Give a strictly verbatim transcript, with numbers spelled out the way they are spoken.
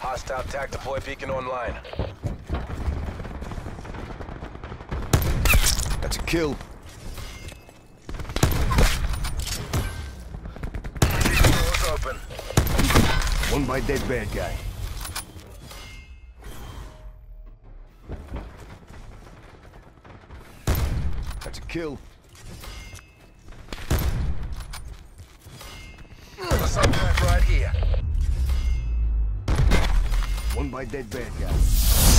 Hostile tac deploy beacon online. That's a kill. Doors open. One by dead bad guy. That's a kill. Subtract right here. One by dead bad guy.